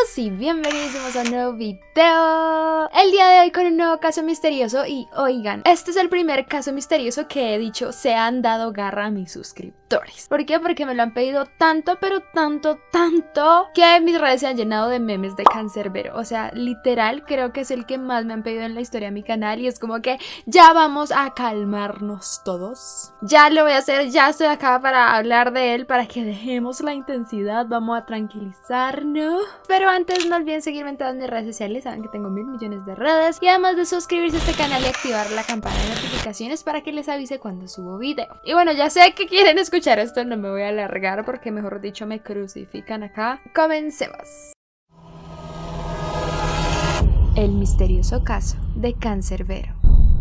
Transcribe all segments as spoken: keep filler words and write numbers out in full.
y bienvenidos a un nuevo video. El día de hoy con un nuevo caso misterioso. Y oigan, este es el primer caso misterioso que he dicho se han dado garra a mis suscriptores. ¿Por qué? Porque me lo han pedido tanto, pero tanto, tanto, que mis redes se han llenado de memes de Cancerbero. O sea, literal, creo que es el que más me han pedido en la historia de mi canal. Y es como que ya vamos a calmarnos todos. Ya lo voy a hacer, ya estoy acá para hablar de él, para que dejemos la intensidad, vamos a tranquilizarnos. Pero antes no olviden seguirme en todas mis redes sociales, saben que tengo mil millones de redes. Y además de suscribirse a este canal y activar la campana de notificaciones para que les avise cuando subo video. Y bueno, ya sé que quieren escuchar esto, no me voy a alargar porque mejor dicho me crucifican acá. Comencemos. El misterioso caso de Cancerbero.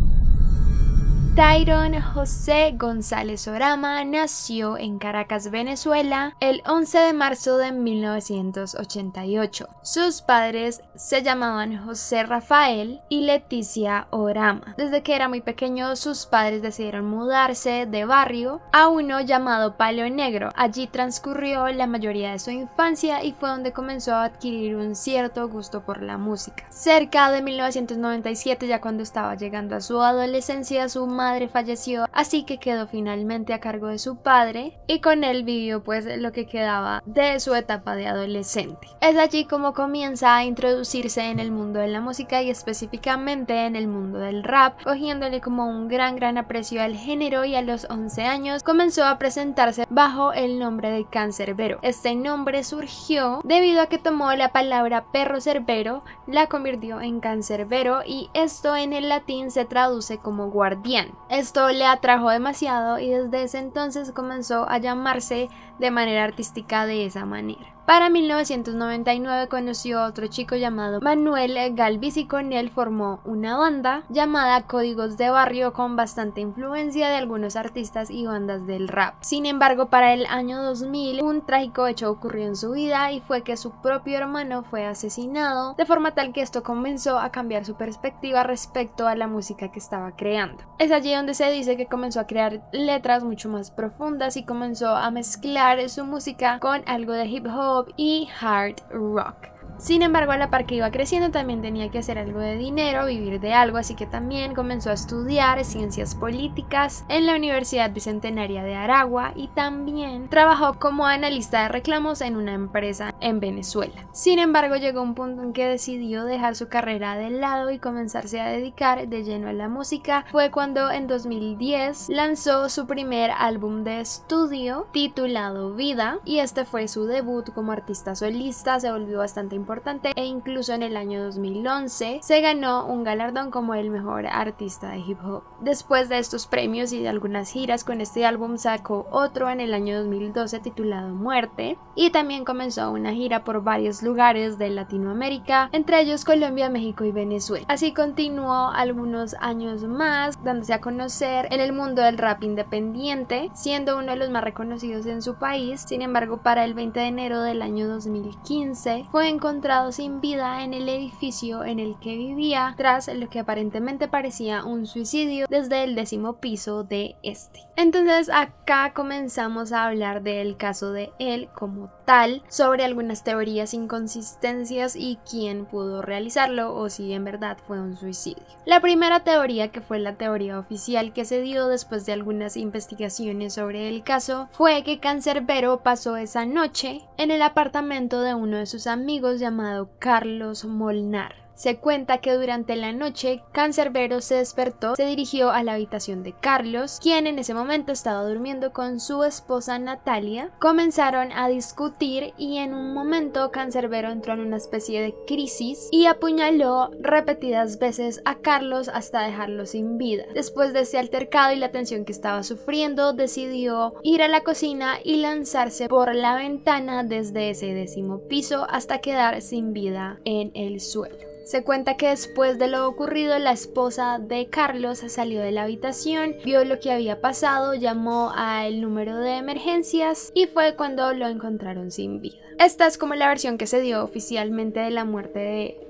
Tyron José González Orama nació en Caracas, Venezuela, el once de marzo de mil novecientos ochenta y ocho. Sus padres se llamaban José Rafael y Leticia Orama. Desde que era muy pequeño, sus padres decidieron mudarse de barrio a uno llamado Palo Negro. Allí transcurrió la mayoría de su infancia y fue donde comenzó a adquirir un cierto gusto por la música. Cerca de mil novecientos noventa y siete, ya cuando estaba llegando a su adolescencia, su madre madre falleció, así que quedó finalmente a cargo de su padre y con él vivió pues lo que quedaba de su etapa de adolescente. Es allí como comienza a introducirse en el mundo de la música y específicamente en el mundo del rap, cogiéndole como un gran gran aprecio al género, y a los once años comenzó a presentarse bajo el nombre de Cancerbero. Este nombre surgió debido a que tomó la palabra perro cerbero, la convirtió en Cancerbero y esto en el latín se traduce como guardián. Esto le atrajo demasiado y desde ese entonces comenzó a llamarse de manera artística de esa manera. Para mil novecientos noventa y nueve conoció a otro chico llamado Manuel Galvis y con él formó una banda llamada Códigos de Barrio, con bastante influencia de algunos artistas y bandas del rap. Sin embargo, para el año dos mil un trágico hecho ocurrió en su vida y fue que su propio hermano fue asesinado, de forma tal que esto comenzó a cambiar su perspectiva respecto a la música que estaba creando. Es allí donde se dice que comenzó a crear letras mucho más profundas y comenzó a mezclar su música con algo de hip hop y hard rock. Sin embargo, a la par que iba creciendo también tenía que hacer algo de dinero, vivir de algo, así que también comenzó a estudiar ciencias políticas en la Universidad Bicentenaria de Aragua y también trabajó como analista de reclamos en una empresa en Venezuela. Sin embargo, llegó un punto en que decidió dejar su carrera de lado y comenzarse a dedicar de lleno a la música. Fue cuando en dos mil diez lanzó su primer álbum de estudio titulado Vida, y este fue su debut como artista solista. Se volvió bastante importante importante e incluso en el año dos mil once se ganó un galardón como el mejor artista de hip hop. Después de estos premios y de algunas giras con este álbum, sacó otro en el año dos mil doce titulado Muerte, y también comenzó una gira por varios lugares de Latinoamérica, entre ellos Colombia, México y Venezuela. Así continuó algunos años más dándose a conocer en el mundo del rap independiente, siendo uno de los más reconocidos en su país. Sin embargo, para el veinte de enero del año dos mil quince fue encontrado encontrado sin vida en el edificio en el que vivía, tras lo que aparentemente parecía un suicidio desde el décimo piso de este. Entonces acá comenzamos a hablar del caso de él como tal, sobre algunas teorías, inconsistencias y quién pudo realizarlo o si en verdad fue un suicidio. La primera teoría, que fue la teoría oficial que se dio después de algunas investigaciones sobre el caso, fue que Cancerbero pasó esa noche en el apartamento de uno de sus amigos llamado Carlos Molnar. Se cuenta que durante la noche Cancerbero se despertó, se dirigió a la habitación de Carlos, quien en ese momento estaba durmiendo con su esposa Natalia. Comenzaron a discutir y en un momento Cancerbero entró en una especie de crisis y apuñaló repetidas veces a Carlos hasta dejarlo sin vida. Después de ese altercado y la tensión que estaba sufriendo, decidió ir a la cocina y lanzarse por la ventana desde ese décimo piso hasta quedar sin vida en el suelo. Se cuenta que después de lo ocurrido, la esposa de Carlos salió de la habitación, vio lo que había pasado, llamó al número de emergencias y fue cuando lo encontraron sin vida. Esta es como la versión que se dio oficialmente de la muerte de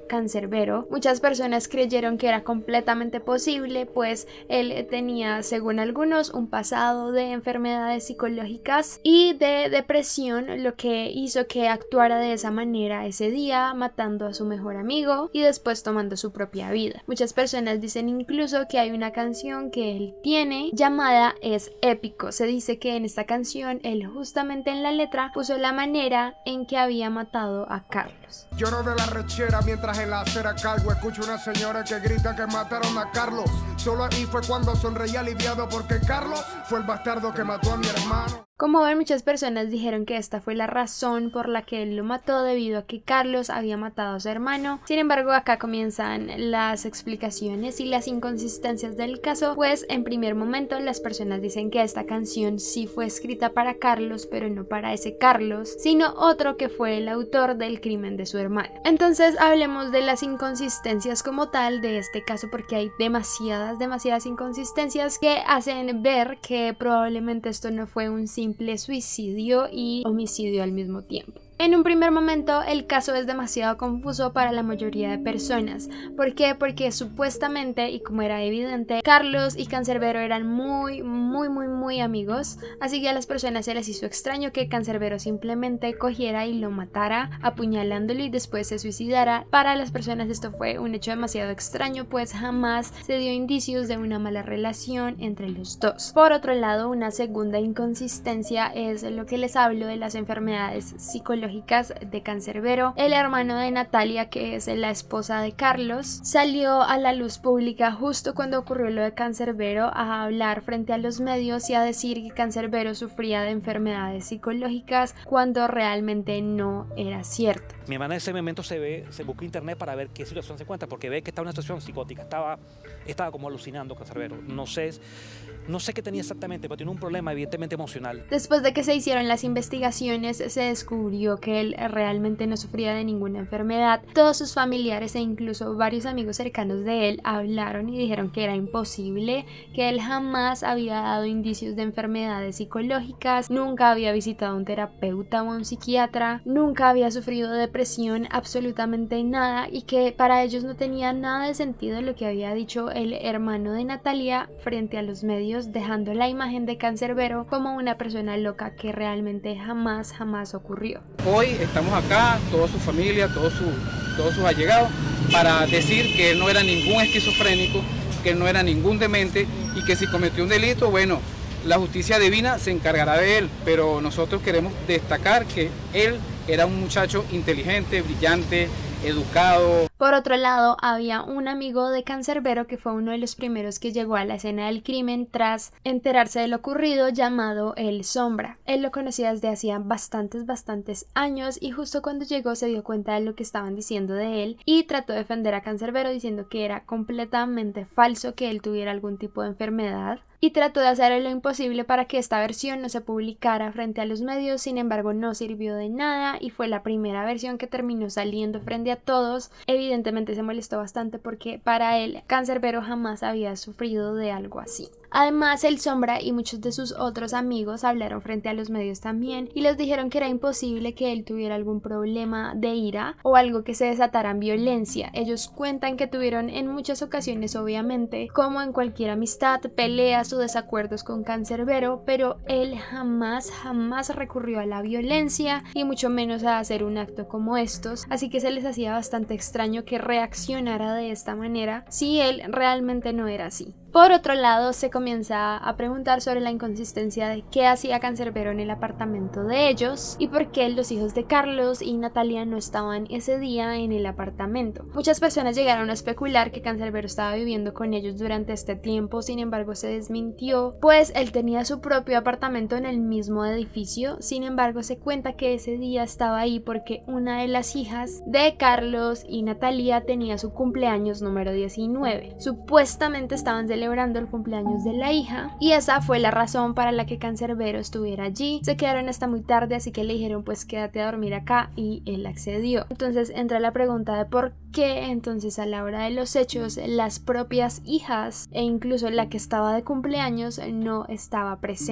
Cancerbero. Muchas personas creyeron que era completamente posible, pues él tenía, según algunos, un pasado de enfermedades psicológicas y de depresión, lo que hizo que actuara de esa manera ese día, matando a su mejor amigo y después tomando su propia vida. Muchas personas dicen incluso que hay una canción que él tiene llamada Es Épico. Se dice que en esta canción él justamente en la letra puso la manera en que había matado a Carlos. Lloro de la rechera mientras en la acera cargo escucho una señora que grita que mataron a Carlos. Solo ahí fue cuando sonreí aliviado porque Carlos fue el bastardo que mató a mi hermano. Como ven, muchas personas dijeron que esta fue la razón por la que él lo mató, debido a que Carlos había matado a su hermano. Sin embargo, acá comienzan las explicaciones y las inconsistencias del caso, pues en primer momento las personas dicen que esta canción sí fue escrita para Carlos, pero no para ese Carlos, sino otro que fue el autor del crimen de su hermano. Entonces hablemos de las inconsistencias como tal de este caso, porque hay demasiadas, demasiadas inconsistencias que hacen ver que probablemente esto no fue un simple simple suicidio y homicidio al mismo tiempo. En un primer momento el caso es demasiado confuso para la mayoría de personas. ¿Por qué? Porque supuestamente, y como era evidente, Carlos y Cancerbero eran muy, muy, muy, muy amigos, así que a las personas se les hizo extraño que Cancerbero simplemente cogiera y lo matara apuñalándolo y después se suicidara. Para las personas esto fue un hecho demasiado extraño, pues jamás se dio indicios de una mala relación entre los dos. Por otro lado, una segunda inconsistencia es lo que les hablo de las enfermedades psicológicas de Cancerbero. El hermano de Natalia, que es la esposa de Carlos, salió a la luz pública justo cuando ocurrió lo de Cancerbero a hablar frente a los medios y a decir que Cancerbero sufría de enfermedades psicológicas cuando realmente no era cierto. Mi hermana en ese momento se ve, se busca internet para ver qué situación se encuentra, porque ve que estaba en una situación psicótica, estaba, estaba como alucinando Cancerbero. No sé, no sé qué tenía exactamente, pero tiene un problema evidentemente emocional. Después de que se hicieron las investigaciones, se descubrió que él realmente no sufría de ninguna enfermedad. Todos sus familiares e incluso varios amigos cercanos de él hablaron y dijeron que era imposible, que él jamás había dado indicios de enfermedades psicológicas, nunca había visitado a un terapeuta o a un psiquiatra, nunca había sufrido de depresión, absolutamente nada, y que para ellos no tenía nada de sentido lo que había dicho el hermano de Natalia frente a los medios, dejando la imagen de Cancerbero como una persona loca que realmente jamás, jamás ocurrió. Hoy estamos acá, toda su familia, todos sus, todos sus allegados, para decir que él no era ningún esquizofrénico, que él no era ningún demente y que si cometió un delito, bueno, la justicia divina se encargará de él, pero nosotros queremos destacar que él era un muchacho inteligente, brillante, educado. Por otro lado, había un amigo de Cancerbero que fue uno de los primeros que llegó a la escena del crimen tras enterarse de lo ocurrido, llamado El Sombra. Él lo conocía desde hacía bastantes, bastantes años y justo cuando llegó se dio cuenta de lo que estaban diciendo de él y trató de defender a Cancerbero diciendo que era completamente falso que él tuviera algún tipo de enfermedad. Y trató de hacer lo imposible para que esta versión no se publicara frente a los medios. Sin embargo, no sirvió de nada y fue la primera versión que terminó saliendo frente a todos. Evidentemente se molestó bastante porque para él Cancerbero jamás había sufrido de algo así. Además, El Sombra y muchos de sus otros amigos hablaron frente a los medios también y les dijeron que era imposible que él tuviera algún problema de ira o algo que se desatara en violencia. Ellos cuentan que tuvieron en muchas ocasiones, obviamente, como en cualquier amistad, peleas o desacuerdos con Cancerbero, pero él jamás, jamás recurrió a la violencia y mucho menos a hacer un acto como estos, así que se les hacía bastante extraño que reaccionara de esta manera si él realmente no era así. Por otro lado, se comienza a preguntar sobre la inconsistencia de qué hacía Cancerbero en el apartamento de ellos y por qué los hijos de Carlos y Natalia no estaban ese día en el apartamento. Muchas personas llegaron a especular que Cancerbero estaba viviendo con ellos durante este tiempo, sin embargo se desmintió, pues él tenía su propio apartamento en el mismo edificio. Sin embargo, se cuenta que ese día estaba ahí porque una de las hijas de Carlos y Natalia tenía su cumpleaños número diecinueve. Supuestamente estaban celebrando el cumpleaños de la hija y esa fue la razón para la que Cancerbero estuviera allí. Se quedaron hasta muy tarde, así que le dijeron pues quédate a dormir acá y él accedió. Entonces entra la pregunta de por qué entonces a la hora de los hechos las propias hijas e incluso la que estaba de cumpleaños no estaba presente.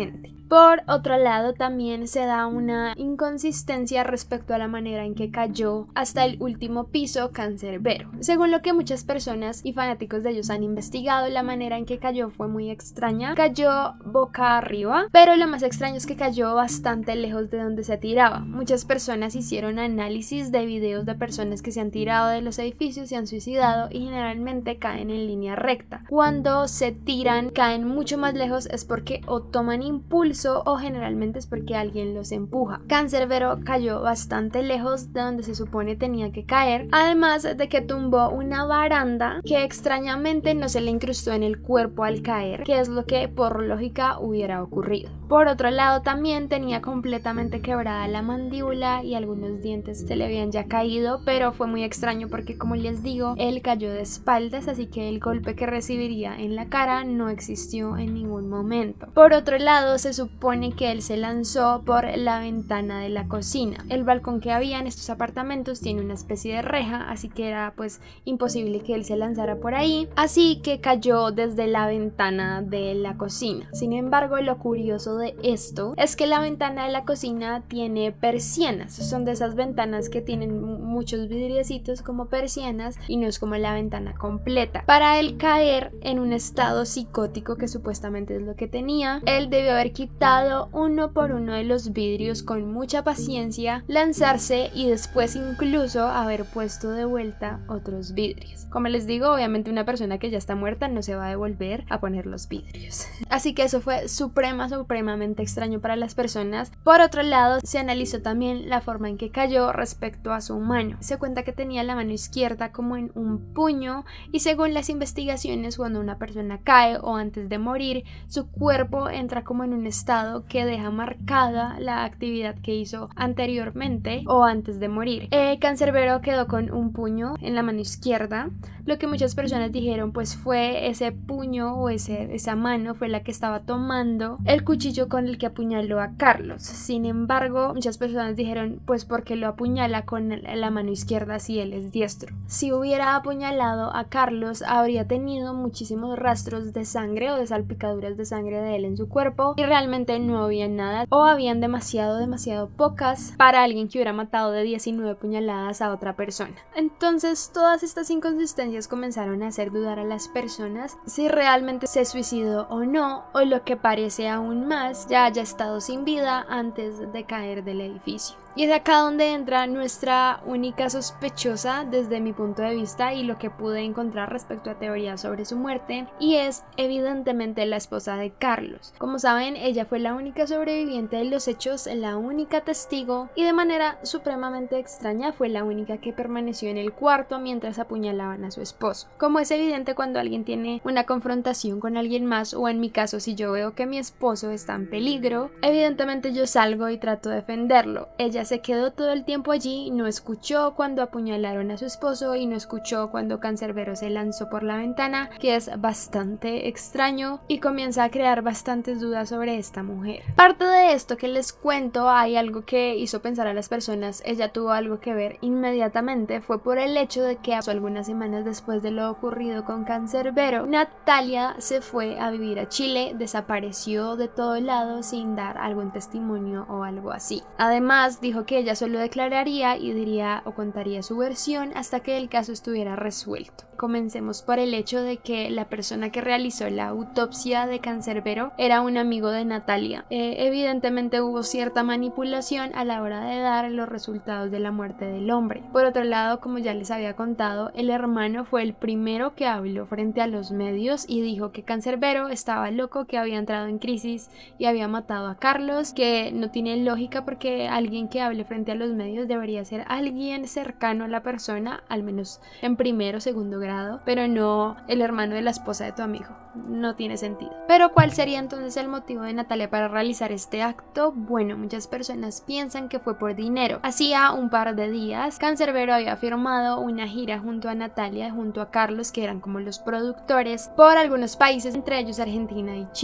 Por otro lado, también se da una inconsistencia respecto a la manera en que cayó hasta el último piso Cancerbero. Según lo que muchas personas y fanáticos de ellos han investigado, la manera en que cayó fue muy extraña. Cayó boca arriba, pero lo más extraño es que cayó bastante lejos de donde se tiraba. Muchas personas hicieron análisis de videos de personas que se han tirado de los edificios, se han suicidado y generalmente caen en línea recta. Cuando se tiran, caen mucho más lejos, es porque o toman impulso o generalmente es porque alguien los empuja. Cancerbero cayó bastante lejos de donde se supone tenía que caer, además de que tumbó una baranda que extrañamente no se le incrustó en el cuerpo al caer, que es lo que por lógica hubiera ocurrido. Por otro lado, también tenía completamente quebrada la mandíbula y algunos dientes se le habían ya caído, pero fue muy extraño porque, como les digo, él cayó de espaldas, así que el golpe que recibiría en la cara no existió en ningún momento. Por otro lado, se supone que él se lanzó por la ventana de la cocina. El balcón que había en estos apartamentos tiene una especie de reja, así que era pues imposible que él se lanzara por ahí, así que cayó desde la ventana de la cocina. Sin embargo, lo curioso de esto es que la ventana de la cocina tiene persianas, son de esas ventanas que tienen muchos vidriecitos como persianas y no es como la ventana completa. Para él caer en un estado psicótico, que supuestamente es lo que tenía, él debió haber quitado uno por uno de los vidrios con mucha paciencia, lanzarse y después incluso haber puesto de vuelta otros vidrios. Como les digo, obviamente una persona que ya está muerta no se va a devolver a poner los vidrios. Así que eso fue suprema, supremamente extraño para las personas. Por otro lado, se analizó también la forma en que cayó respecto a su mano. Se cuenta que tenía la mano izquierda como en un puño y según las investigaciones, cuando una persona cae o antes de morir, su cuerpo entra como en un estado que deja marcada la actividad que hizo anteriormente o antes de morir. Eh, Cancerbero quedó con un puño en la mano izquierda. Lo que muchas personas dijeron pues fue ese puño o ese, esa mano fue la que estaba tomando el cuchillo con el que apuñaló a Carlos. Sin embargo, muchas personas dijeron pues porque lo apuñala con la mano izquierda si él es diestro. Si hubiera apuñalado a Carlos, habría tenido muchísimos rastros de sangre o de salpicaduras de sangre de él en su cuerpo y realmente no había nada o habían demasiado, demasiado pocas para alguien que hubiera matado de diecinueve puñaladas a otra persona. Entonces todas estas inconsistencias comenzaron a hacer dudar a las personas si realmente se suicidó o no, o lo que parece aún más, ya haya estado sin vida antes de caer del edificio. Y es acá donde entra nuestra única sospechosa desde mi punto de vista y lo que pude encontrar respecto a teorías sobre su muerte, y es evidentemente la esposa de Carlos. Como saben, ella fue la única sobreviviente de los hechos, la única testigo, y de manera supremamente extraña fue la única que permaneció en el cuarto mientras apuñalaban a su esposo. Como es evidente cuando alguien tiene una confrontación con alguien más, o en mi caso si yo veo que mi esposo está en peligro, evidentemente yo salgo y trato de defenderlo. Ella se quedó todo el tiempo allí, no escuchó cuando apuñalaron a su esposo y no escuchó cuando Cancerbero se lanzó por la ventana, que es bastante extraño y comienza a crear bastantes dudas sobre esta mujer. Parte de esto que les cuento, hay algo que hizo pensar a las personas, ella tuvo algo que ver inmediatamente, fue por el hecho de que algunas semanas después de lo ocurrido con Cancerbero, Natalia se fue a vivir a Chile, desapareció de todo lado sin dar algún testimonio o algo así. Además, dijo que ella solo declararía y diría o contaría su versión hasta que el caso estuviera resuelto. Comencemos por el hecho de que la persona que realizó la autopsia de Cancerbero era un amigo de Natalia. Eh, evidentemente hubo cierta manipulación a la hora de dar los resultados de la muerte del hombre. Por otro lado, como ya les había contado, el hermano fue el primero que habló frente a los medios y dijo que Cancerbero estaba loco, que había entrado en crisis y había matado a Carlos, que no tiene lógica porque alguien que hable frente a los medios debería ser alguien cercano a la persona, al menos en primero o segundo grado, pero no el hermano de la esposa de tu amigo. No tiene sentido. Pero ¿cuál sería entonces el motivo de Natalia para realizar este acto? Bueno, muchas personas piensan que fue por dinero. Hacía un par de días, Cancerbero había firmado una gira junto a Natalia, junto a Carlos, que eran como los productores, por algunos países, entre ellos Argentina y Chile.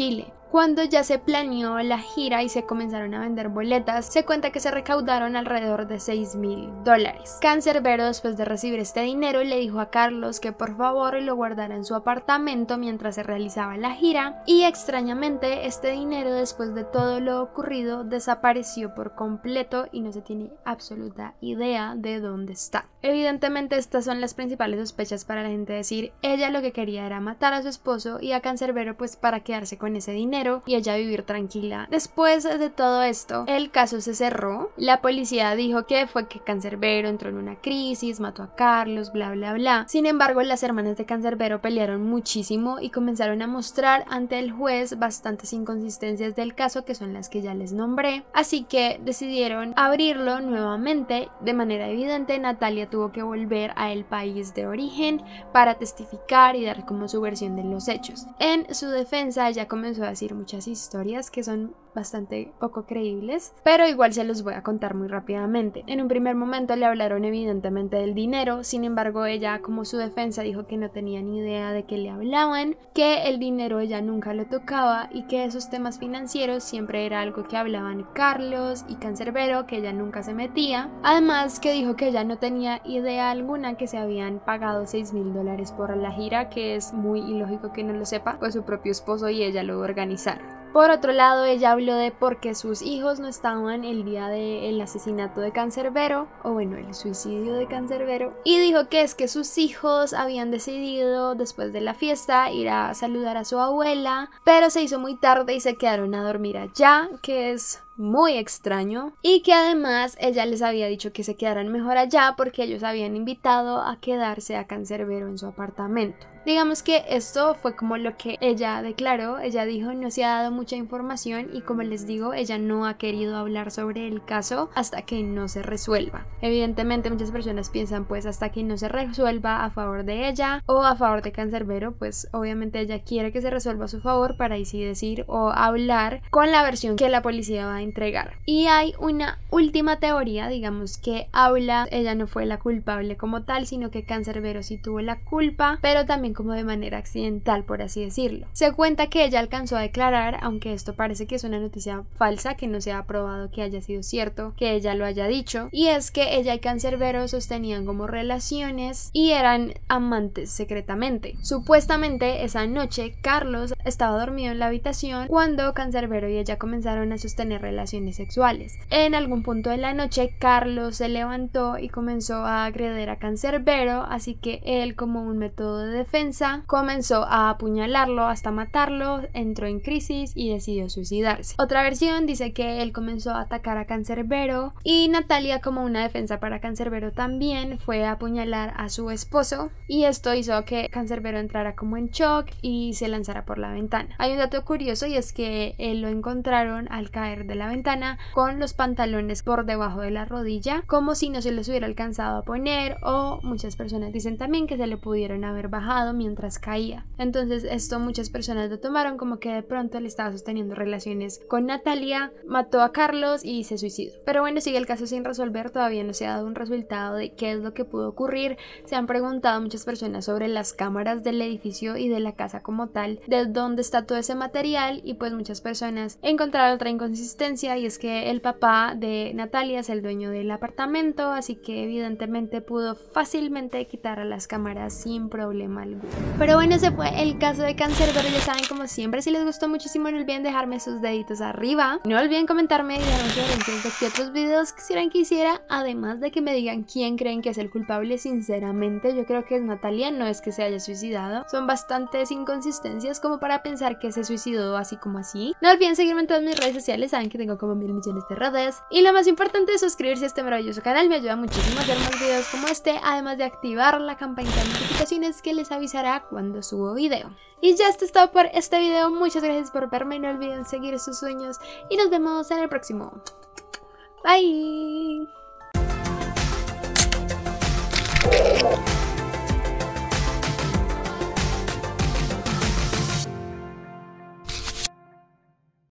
Cuando ya se planeó la gira y se comenzaron a vender boletas, se cuenta que se recaudaron alrededor de seis mil dólares. Canserbero, después de recibir este dinero, le dijo a Carlos que por favor lo guardara en su apartamento mientras se realizaba la gira, y extrañamente este dinero, después de todo lo ocurrido, desapareció por completo y no se tiene absoluta idea de dónde está. Evidentemente estas son las principales sospechas para la gente decir ella lo que quería era matar a su esposo y a Canserbero pues para quedarse con ese dinero y ella vivir tranquila. Después de todo esto, el caso se cerró. La policía dijo que fue que Canserbero entró en una crisis, mató a Carlos, bla bla bla. Sin embargo, las hermanas de Canserbero pelearon muchísimo y comenzaron a mostrar ante el juez bastantes inconsistencias del caso, que son las que ya les nombré, así que decidieron abrirlo nuevamente. De manera evidente, Natalia tuvo que volver a el país de origen para testificar y dar como su versión de los hechos. En su defensa, ella comenzó a decir muchas historias que son bastante poco creíbles, pero igual se los voy a contar muy rápidamente. En un primer momento le hablaron evidentemente del dinero, sin embargo ella, como su defensa, dijo que no tenía ni idea de qué le hablaban, que el dinero ella nunca lo tocaba y que esos temas financieros siempre era algo que hablaban Carlos y Canserbero, que ella nunca se metía. Además que dijo que ella no tenía idea alguna que se habían pagado seis mil dólares por la gira, que es muy ilógico que no lo sepa, pues su propio esposo y ella lo organizaron. Por otro lado, ella habló de por qué sus hijos no estaban el día del asesinato de Canserbero, o bueno, el suicidio de Canserbero, y dijo que es que sus hijos habían decidido después de la fiesta ir a saludar a su abuela, pero se hizo muy tarde y se quedaron a dormir allá, que es muy extraño, y que además ella les había dicho que se quedaran mejor allá porque ellos habían invitado a quedarse a Canserbero en su apartamento. Digamos que esto fue como lo que ella declaró. Ella dijo no se ha dado mucha información y, como les digo, ella no ha querido hablar sobre el caso hasta que no se resuelva. Evidentemente muchas personas piensan pues hasta que no se resuelva a favor de ella o a favor de Canserbero, pues obviamente ella quiere que se resuelva a su favor para ahí sí decir o hablar con la versión que la policía va a entregar. Y hay una última teoría, digamos, que habla, ella no fue la culpable como tal, sino que Canserbero sí tuvo la culpa, pero también como de manera accidental, por así decirlo. Se cuenta que ella alcanzó a declarar, aunque esto parece que es una noticia falsa, que no se ha probado que haya sido cierto, que ella lo haya dicho, y es que ella y Canserbero sostenían como relaciones y eran amantes secretamente. Supuestamente esa noche Carlos estaba dormido en la habitación cuando Canserbero y ella comenzaron a sostener relaciones sexuales. En algún punto de la noche Carlos se levantó y comenzó a agredir a Canserbero, así que él, como un método de defensa, comenzó a apuñalarlo hasta matarlo, entró en crisis y decidió suicidarse. Otra versión dice que él comenzó a atacar a Canserbero y Natalia, como una defensa para Canserbero, también fue a apuñalar a su esposo, y esto hizo que Canserbero entrara como en shock y se lanzara por la ventana. Hay un dato curioso y es que él lo encontraron al caer de la ventana con los pantalones por debajo de la rodilla, como si no se los hubiera alcanzado a poner, o muchas personas dicen también que se le pudieron haber bajado mientras caía. Entonces esto muchas personas lo tomaron como que de pronto él estaba sosteniendo relaciones con Natalia, mató a Carlos y se suicidó. Pero bueno, sigue el caso sin resolver, todavía no se ha dado un resultado de qué es lo que pudo ocurrir. Se han preguntado muchas personas sobre las cámaras del edificio y de la casa como tal, de dónde está todo ese material, y pues muchas personas encontraron otra inconsistencia, y es que el papá de Natalia es el dueño del apartamento, así que evidentemente pudo fácilmente quitar a las cámaras sin problema alguno. Pero bueno, ese fue el caso de Canserbero. Ya saben, como siempre, si les gustó muchísimo, no olviden dejarme sus deditos arriba, no olviden comentarme y dejarme sugerencias de qué otros videos quisieran que hiciera, además de que me digan quién creen que es el culpable. Sinceramente yo creo que es Natalia, no es que se haya suicidado. Son bastantes inconsistencias como para pensar que se suicidó así como así. No olviden seguirme en todas mis redes sociales, saben que tengo como mil millones de redes, y lo más importante es suscribirse a este maravilloso canal, me ayuda muchísimo a hacer más videos como este, además de activar la campanita de notificaciones que les avisará cuando subo video. Y ya esto es todo por este video, muchas gracias por verme, no olviden seguir sus sueños y nos vemos en el próximo. Bye.